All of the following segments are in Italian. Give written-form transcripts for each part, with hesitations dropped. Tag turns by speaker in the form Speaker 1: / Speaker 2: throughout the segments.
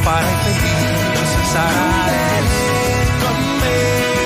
Speaker 1: farai felice se sarai con me.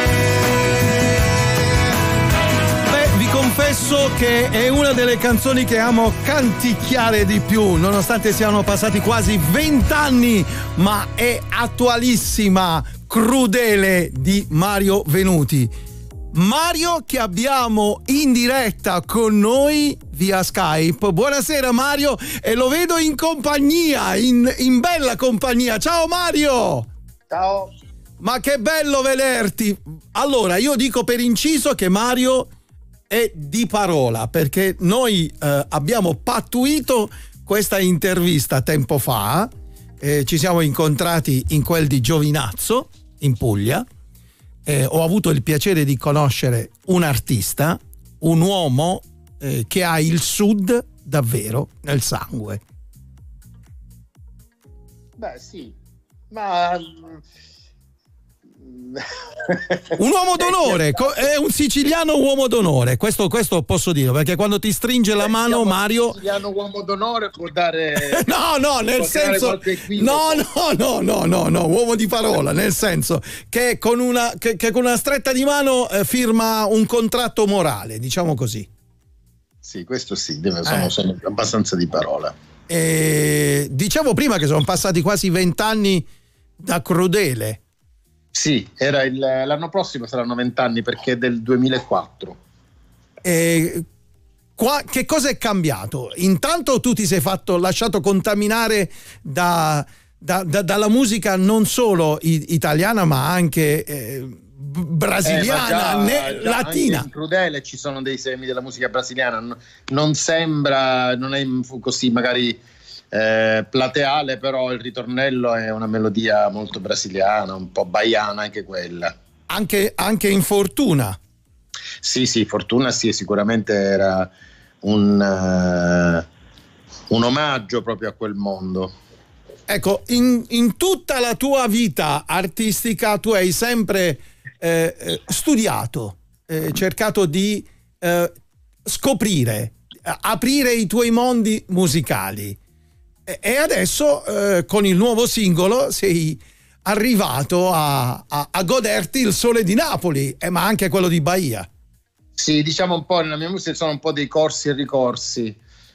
Speaker 1: Beh, vi confesso che è una delle canzoni che amo canticchiare di più, nonostante siano passati quasi 20 anni, ma è attualissima. Crudele di Mario Venuti. Mario, che abbiamo in diretta con noi via Skype. Buonasera Mario, e lo vedo in compagnia, in bella compagnia. Ciao Mario!
Speaker 2: Ciao!
Speaker 1: Ma che bello vederti! Allora, io dico per inciso che Mario è di parola, perché noi abbiamo pattuito questa intervista tempo fa, ci siamo incontrati in quel di Giovinazzo, in Puglia. Ho avuto il piacere di conoscere un artista, un uomo che ha il sud davvero nel sangue.
Speaker 2: Beh sì, ma
Speaker 1: un uomo d'onore, è un siciliano uomo d'onore, questo posso dire, perché quando ti stringe la mano Mario...
Speaker 2: Un siciliano uomo d'onore può dare...
Speaker 1: no, nel senso... No, uomo di parola, nel senso che con una stretta di mano firma un contratto morale, diciamo così.
Speaker 2: Sì, questo sì, sono abbastanza di parola.
Speaker 1: Dicevo prima che sono passati quasi 20 anni da Crudele.
Speaker 2: Sì, l'anno prossimo saranno 20 anni, perché è del 2004.
Speaker 1: Che cosa è cambiato? Intanto tu ti sei lasciato contaminare dalla musica non solo italiana, ma anche brasiliana, latina.
Speaker 2: Anche in Crudele ci sono dei semi della musica brasiliana. Non sembra, non è così magari plateale, però il ritornello è una melodia molto brasiliana, un po' baiana anche quella.
Speaker 1: Anche in Fortuna.
Speaker 2: Sì, Fortuna sì, sicuramente era un omaggio proprio a quel mondo.
Speaker 1: Ecco, in tutta la tua vita artistica tu hai sempre studiato, cercato di scoprire, aprire i tuoi mondi musicali. E adesso con il nuovo singolo sei arrivato a goderti il sole di Napoli, ma anche quello di Bahia.
Speaker 2: Sì, diciamo un po' nella mia musica sono un po' dei corsi e ricorsi.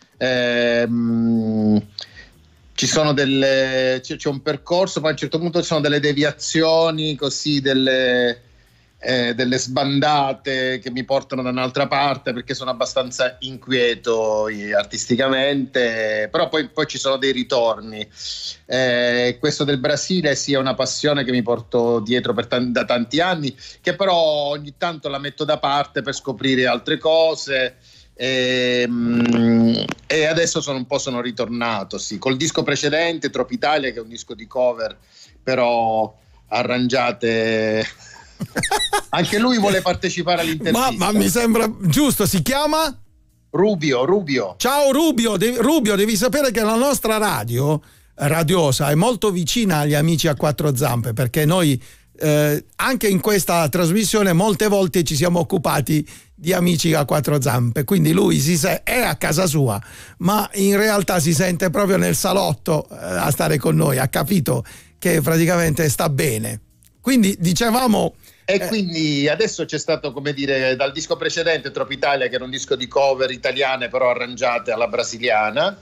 Speaker 2: Ci sono c'è un percorso, poi a un certo punto ci sono delle deviazioni, così delle sbandate che mi portano da un'altra parte, perché sono abbastanza inquieto artisticamente, però poi ci sono dei ritorni. Questo del Brasile sì, è una passione che mi porto dietro da tanti anni, che però ogni tanto la metto da parte per scoprire altre cose. E adesso sono ritornato, sì, col disco precedente Tropitalia, che è un disco di cover, però arrangiate. Anche lui vuole partecipare all'intervista.
Speaker 1: Ma mi sembra giusto. Si chiama
Speaker 2: Rubio.
Speaker 1: Ciao Rubio, devi sapere che la nostra radiosa è molto vicina agli amici a quattro zampe, perché noi anche in questa trasmissione molte volte ci siamo occupati di amici a quattro zampe, quindi lui è a casa sua, ma in realtà si sente proprio nel salotto a stare con noi, ha capito che praticamente sta bene. Quindi dicevamo...
Speaker 2: quindi adesso c'è stato, come dire, dal disco precedente Tropitalia, che era un disco di cover italiane però arrangiate alla brasiliana,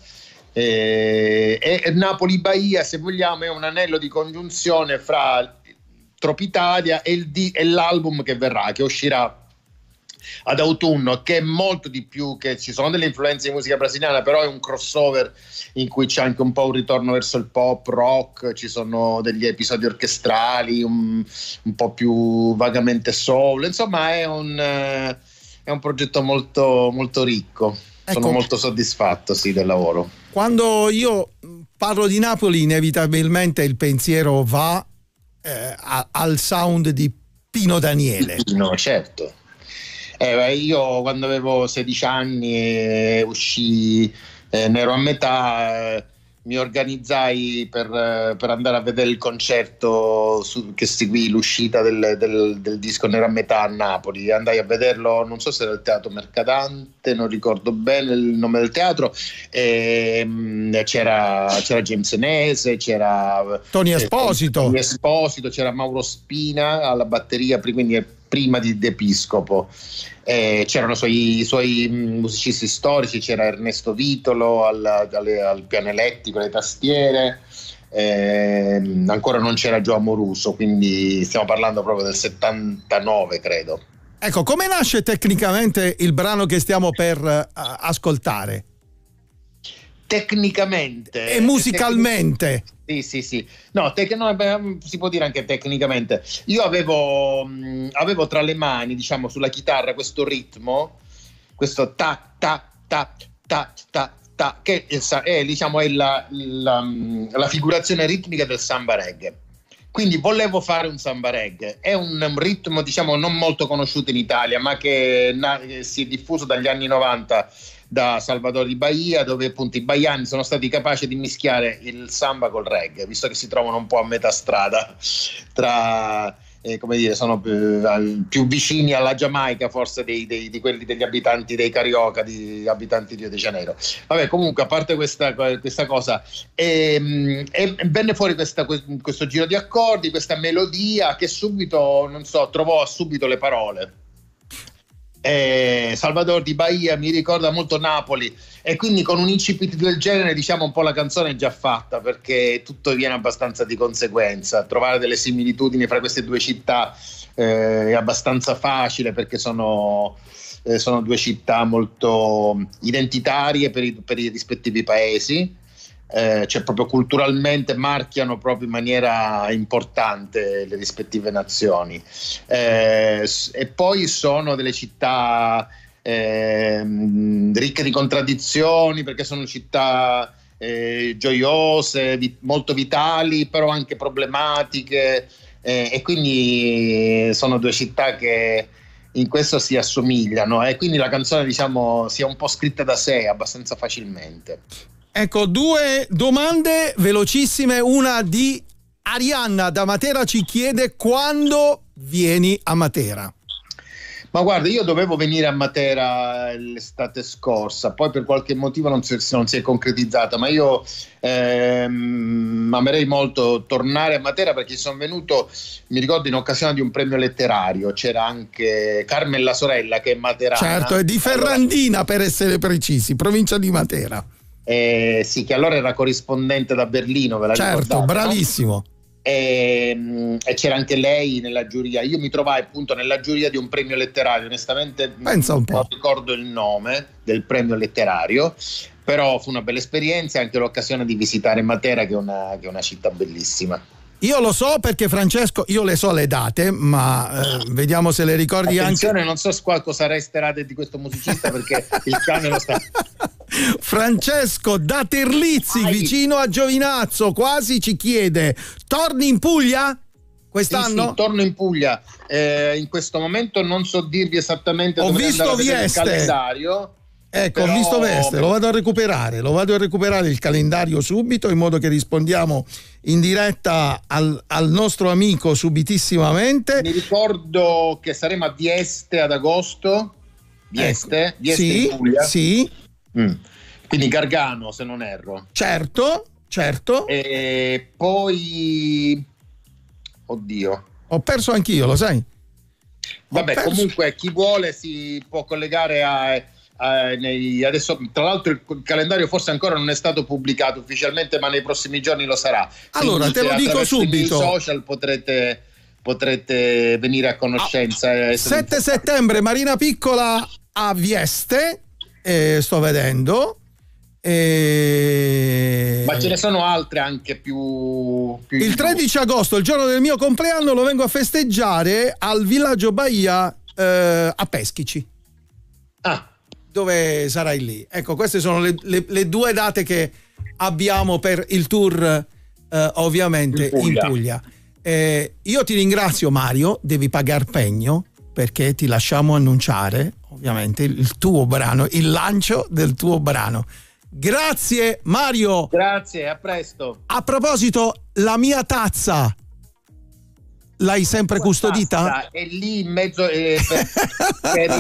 Speaker 2: e Napoli Bahia, se vogliamo, è un anello di congiunzione fra Tropitalia e l'album che verrà, che uscirà ad autunno, che è molto di più, che ci sono delle influenze di musica brasiliana, però è un crossover in cui c'è anche un po' un ritorno verso il pop rock, ci sono degli episodi orchestrali, un po' più vagamente soul, insomma è un progetto molto, molto ricco. Ecco, sono molto soddisfatto, sì, del lavoro.
Speaker 1: Quando io parlo di Napoli inevitabilmente il pensiero va al sound di Pino Daniele.
Speaker 2: No, certo. Io quando avevo 16 anni uscì Nero a metà, mi organizzai per andare a vedere il concerto che seguì l'uscita del disco Nero a metà a Napoli. Andai a vederlo, non so se era il Teatro Mercadante, non ricordo bene il nome del teatro, c'era James Nese, c'era
Speaker 1: Tony Esposito,
Speaker 2: c'era Mauro Spina alla batteria, quindi prima di D'Episcopo. C'erano i suoi musicisti storici, c'era Ernesto Vitolo al piano elettrico, alle tastiere. Ancora non c'era Gio Amoruso, quindi stiamo parlando proprio del 79, credo.
Speaker 1: Ecco, come nasce tecnicamente il brano che stiamo per ascoltare?
Speaker 2: Tecnicamente
Speaker 1: e musicalmente?
Speaker 2: Sì. No, si può dire anche tecnicamente. Io avevo tra le mani, diciamo, sulla chitarra questo ritmo, questo ta ta ta ta ta ta, che è diciamo è la figurazione ritmica del samba reggae. Quindi volevo fare un samba reggae. È un ritmo, diciamo, non molto conosciuto in Italia, ma che si è diffuso dagli anni 90 da Salvador di Bahia, dove appunto i baiani sono stati capaci di mischiare il samba col reggae, visto che si trovano un po' a metà strada tra come dire, sono più vicini alla Giamaica forse di quelli degli abitanti dei Carioca, di abitanti di Rio de Janeiro. Vabbè, comunque, a parte questa cosa, venne fuori questo giro di accordi, questa melodia che subito, non so, trovò subito le parole. Salvador di Bahia mi ricorda molto Napoli, e quindi con un incipit del genere, diciamo, un po' la canzone è già fatta, perché tutto viene abbastanza di conseguenza. Trovare delle similitudini fra queste due città è abbastanza facile, perché sono due città molto identitarie per i rispettivi paesi. Cioè proprio culturalmente marchiano proprio in maniera importante le rispettive nazioni, e poi sono delle città ricche di contraddizioni, perché sono città gioiose, molto vitali, però anche problematiche, e quindi sono due città che in questo si assomigliano, e quindi la canzone, diciamo, si è un po' scritta da sé abbastanza facilmente.
Speaker 1: Ecco, due domande velocissime. Una di Arianna da Matera ci chiede: quando vieni a Matera?
Speaker 2: Ma guarda, io dovevo venire a Matera l'estate scorsa, poi per qualche motivo non si è concretizzata, ma io amerei molto tornare a Matera, perché sono venuto, mi ricordo, in occasione di un premio letterario. C'era anche Carmen la sorella, che è materana.
Speaker 1: Certo, è di Ferrandina, per essere precisi, provincia di Matera.
Speaker 2: Sì, che allora era corrispondente da Berlino, ve la ricordate?
Speaker 1: Certo, bravissimo.
Speaker 2: No? E c'era anche lei nella giuria. Io mi trovai appunto nella giuria di un premio letterario. Onestamente
Speaker 1: pensa un po',
Speaker 2: non ricordo il nome del premio letterario, però fu una bella esperienza, e anche l'occasione di visitare Matera, che è una città bellissima.
Speaker 1: Io lo so, perché Francesco, io le so le date, ma vediamo se le ricordi.
Speaker 2: Attenzione,
Speaker 1: anche.
Speaker 2: Non so cosa resterà di questo musicista, perché il cane lo sta.
Speaker 1: Francesco da Terlizzi, vicino a Giovinazzo, quasi ci chiede: torni in Puglia quest'anno?
Speaker 2: Sì, torno in Puglia. In questo momento non so dirvi esattamente dove andare a vedere il calendario.
Speaker 1: Ecco, ho visto Vieste, lo vado a recuperare il calendario subito, in modo che rispondiamo in diretta al nostro amico subitissimamente.
Speaker 2: Mi ricordo che saremo a Vieste ad agosto. Vieste
Speaker 1: sì,
Speaker 2: in Puglia.
Speaker 1: Sì.
Speaker 2: Quindi Gargano, se non erro.
Speaker 1: Certo.
Speaker 2: E poi, oddio,
Speaker 1: ho perso anch'io, lo sai.
Speaker 2: Vabbè, comunque chi vuole si può collegare adesso, tra l'altro, il calendario forse ancora non è stato pubblicato ufficialmente, ma nei prossimi giorni lo sarà.
Speaker 1: Allora,
Speaker 2: quindi,
Speaker 1: te lo dico subito,
Speaker 2: sui social potrete venire a conoscenza.
Speaker 1: 7 settembre Marina Piccola a Vieste, sto vedendo,
Speaker 2: ma ce ne sono altre anche più
Speaker 1: il 13 agosto, il giorno del mio compleanno, lo vengo a festeggiare al Villaggio Bahia a Peschici. Dove sarai lì? Ecco, queste sono le due date che abbiamo per il tour, ovviamente in Puglia. Io ti ringrazio, Mario, devi pagar pegno, perché ti lasciamo annunciare ovviamente il tuo brano, il lancio del tuo brano. Grazie Mario.
Speaker 2: Grazie, a presto.
Speaker 1: A proposito, la mia tazza l'hai sempre custodita?
Speaker 2: È lì in mezzo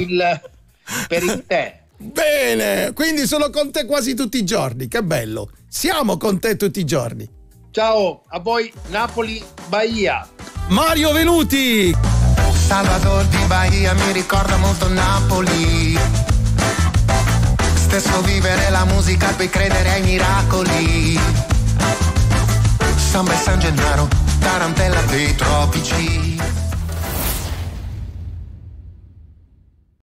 Speaker 2: per il tè.
Speaker 1: Bene, quindi sono con te quasi tutti i giorni, che bello. siamo con te tutti i giorni.
Speaker 2: Ciao a voi, Napoli, Bahia.
Speaker 1: Mario Venuti.
Speaker 3: Salvador di Bahia mi ricorda molto Napoli. Stesso vivere la musica, poi credere ai miracoli. Samba e San Gennaro, tarantella dei tropici.